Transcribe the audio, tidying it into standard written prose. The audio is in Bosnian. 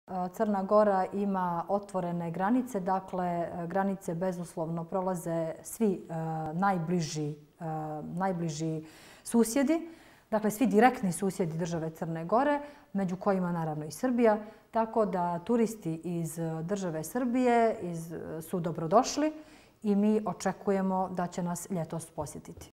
Crna Gora ima otvorene granice, dakle granice bezuslovno prolaze svi najbliži susjedi, dakle svi direktni susjedi države Crne Gore, među kojima naravno i Srbija, tako da turisti iz države Srbije su dobrodošli i mi očekujemo da će nas ljetos posjetiti.